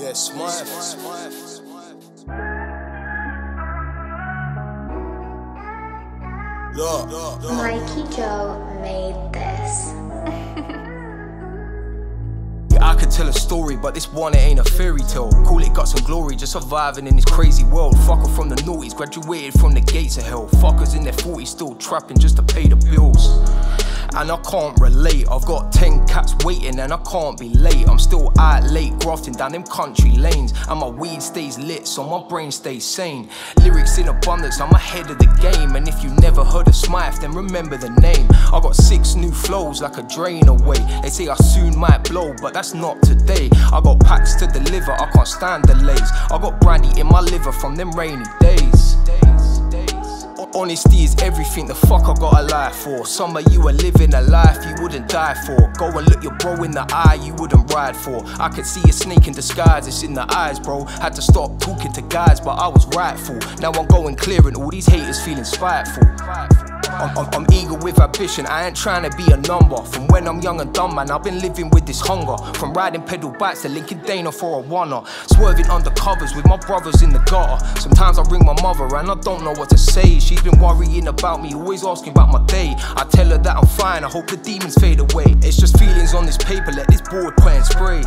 Yeah, Smythe. Look. Mikey Joe made this. I could tell a story, but this one, it ain't a fairy tale. Call it guts and glory, just surviving in this crazy world. Fucker from the noughties, graduated from the gates of hell. Fuckers in their 40s still trapping just to pay the bills. And I can't relate, I've got 10 cats waiting and I can't be late. I'm still out late, grafting down them country lanes. And my weed stays lit, so my brain stays sane. Lyrics in abundance, I'm ahead of the game. And if you never heard of Smythe, then remember the name. I got 6 new flows like a drain away. They say I soon might blow, but that's not today. I got packs to deliver, I can't stand delays. I got brandy in my liver from them rainy days. Honesty is everything, the fuck I got a lie for. Some of you are living a life you wouldn't die for. Go and look your bro in the eye you wouldn't ride for. I could see a snake in disguise, it's in the eyes, bro. Had to stop talking to guys, but I was rightful. Now I'm going clear and all these haters feeling spiteful. I'm eager with ambition, I ain't trying to be a number. From when I'm young and dumb, man, I've been living with this hunger. From riding pedal bikes to linking Dana for a wanna. Swerving undercovers with my brothers in the gutter. Sometimes I ring my mother and I don't know what to say. She's been worrying about me, always asking about my day. I tell her that I'm fine, I hope the demons fade away. It's just feelings on this paper, let this board point spray.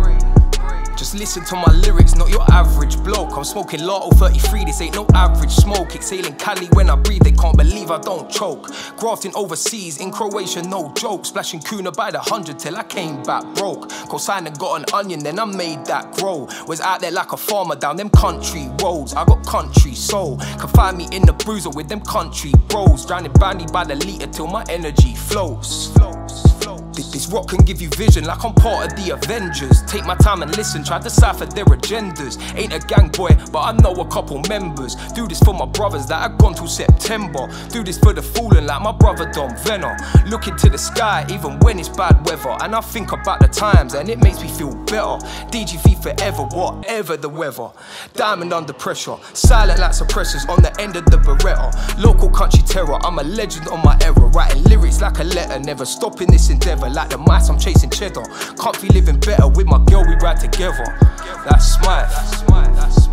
Just listen to my lyrics, not your average bloke. I'm smoking Lotto 33, this ain't no average smoke. Exhaling Cali when I breathe, they can't believe I don't choke. Grafting overseas, in Croatia, no joke. Splashing Kuna by the 100 till I came back broke. Co-signed and got an onion, then I made that grow. Was out there like a farmer down them country roads. I got country soul, can find me in the bruiser with them country bros. Drowning brandy by the litre till my energy flows. This rock can give you vision like I'm part of the Avengers. Take my time and listen, try to decipher their agendas. Ain't a gang boy, but I know a couple members. Do this for my brothers that had gone till September. Do this for the fallen like my brother Don Venner. Look into the sky even when it's bad weather. And I think about the times and it makes me feel better. DGV forever, whatever the weather. Diamond under pressure, silent like suppressors on the end of the Beretta. Local country terror, I'm a legend on my era. Writing lyrics like a letter, never stopping this endeavour. Like the mice, I'm chasing cheddar. Can't be living better with my girl, we ride together. That's Smythe.